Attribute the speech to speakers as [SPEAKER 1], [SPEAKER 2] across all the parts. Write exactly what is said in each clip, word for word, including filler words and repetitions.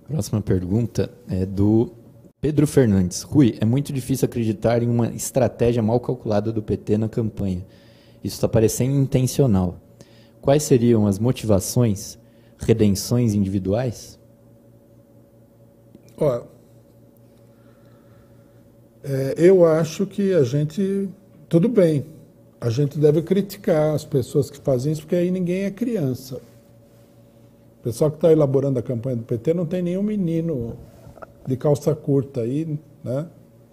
[SPEAKER 1] Próxima pergunta é do Pedro Fernandes. Rui, é muito difícil acreditar em uma estratégia mal calculada do P T na campanha. Isso está parecendo intencional. Quais seriam as motivações, redenções individuais?
[SPEAKER 2] Ó, é, eu acho que a gente, tudo bem, a gente deve criticar as pessoas que fazem isso, porque aí ninguém é criança. O pessoal que está elaborando a campanha do P T não tem nenhum menino de calça curta aí, né?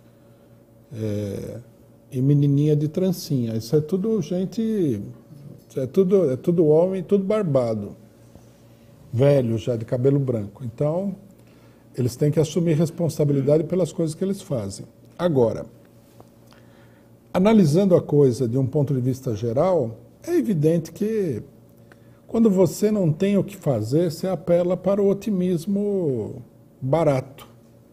[SPEAKER 2] É, e menininha de trancinha. Isso é tudo gente, é tudo, é tudo homem, tudo barbado, velho já, de cabelo branco. Então, eles têm que assumir responsabilidade pelas coisas que eles fazem. Agora, analisando a coisa de um ponto de vista geral, é evidente que quando você não tem o que fazer, você apela para o otimismo barato.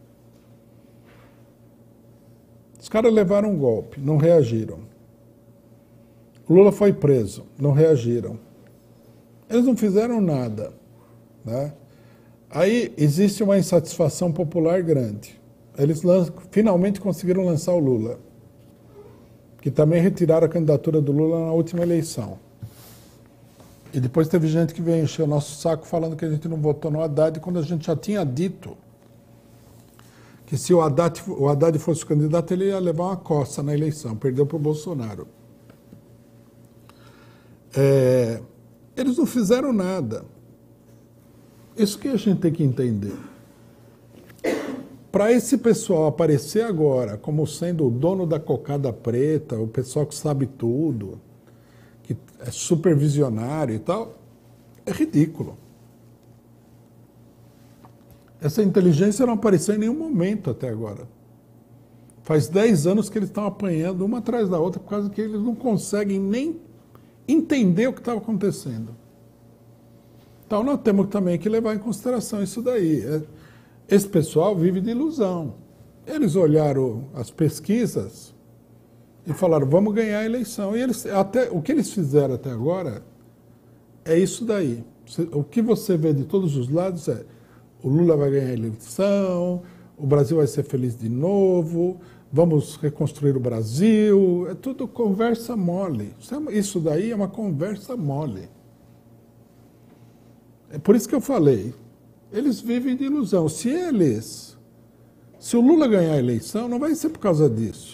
[SPEAKER 2] Os caras levaram um golpe, não reagiram. O Lula foi preso, não reagiram. Eles não fizeram nada, né? Aí existe uma insatisfação popular grande. Eles lançam, finalmente conseguiram lançar o Lula, que também retiraram a candidatura do Lula na última eleição. E depois teve gente que veio encher o nosso saco falando que a gente não votou no Haddad, quando a gente já tinha dito que se o Haddad, o Haddad fosse o candidato, ele ia levar uma coça na eleição, perdeu para o Bolsonaro. É, eles não fizeram nada. Isso que a gente tem que entender. Para esse pessoal aparecer agora como sendo o dono da cocada preta, o pessoal que sabe tudo, que é supervisionário e tal, é ridículo. Essa inteligência não apareceu em nenhum momento até agora. Faz dez anos que eles estão apanhando uma atrás da outra por causa que eles não conseguem nem entender o que estava acontecendo. Então nós temos também que levar em consideração isso daí. Esse pessoal vive de ilusão. Eles olharam as pesquisas e falaram, vamos ganhar a eleição. E eles, até, o que eles fizeram até agora é isso daí. O que você vê de todos os lados é o Lula vai ganhar a eleição, o Brasil vai ser feliz de novo, vamos reconstruir o Brasil. É tudo conversa mole. Isso daí é uma conversa mole. É por isso que eu falei, eles vivem de ilusão. Se eles, se o Lula ganhar a eleição, não vai ser por causa disso.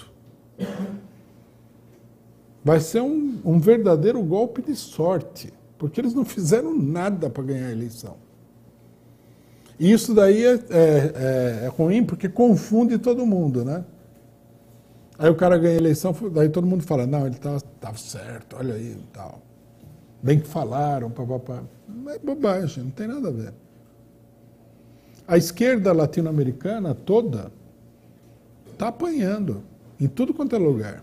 [SPEAKER 2] Vai ser um, um verdadeiro golpe de sorte, porque eles não fizeram nada para ganhar a eleição. E isso daí é, é, é ruim porque confunde todo mundo, né? Aí o cara ganha a eleição, daí todo mundo fala, não, ele estava tá, tá certo, olha aí e tal. Bem que falaram, papapá. É bobagem, não tem nada a ver. A esquerda latino-americana toda está apanhando em tudo quanto é lugar.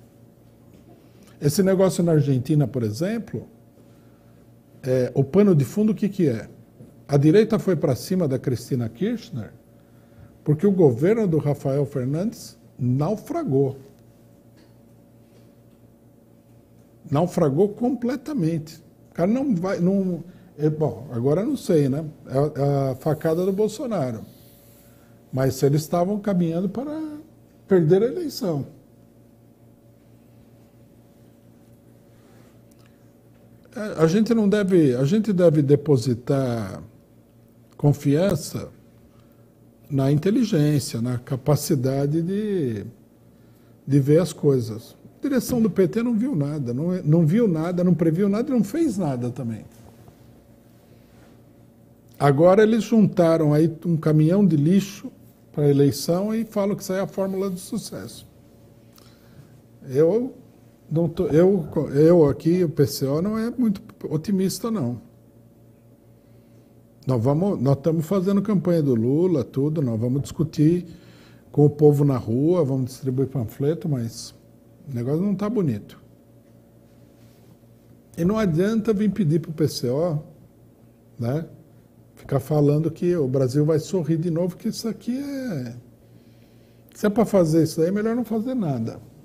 [SPEAKER 2] Esse negócio na Argentina, por exemplo, é, o pano de fundo o que, que é? A direita foi para cima da Cristina Kirchner porque o governo do Rafael Fernandes naufragou. Naufragou completamente. O cara não vai... Não, é, bom, agora eu não sei, né? É a, a facada do Bolsonaro. Mas eles estavam caminhando para perder a eleição. A gente não deve... A gente deve depositar confiança na inteligência, na capacidade de, de ver as coisas. A direção do P T não viu nada, não, não viu nada, não previu nada e não fez nada também. Agora eles juntaram aí um caminhão de lixo para a eleição e falam que isso é a fórmula do sucesso. Eu, não tô, eu, eu aqui, o P C O, não é muito otimista, não. Nós, vamos, nós estamos fazendo campanha do Lula, tudo, nós vamos discutir com o povo na rua, vamos distribuir panfleto, mas o negócio não está bonito. E não adianta vir pedir para o P C O, né, ficar falando que o Brasil vai sorrir de novo, que isso aqui é... Se é para fazer isso aí, é melhor não fazer nada.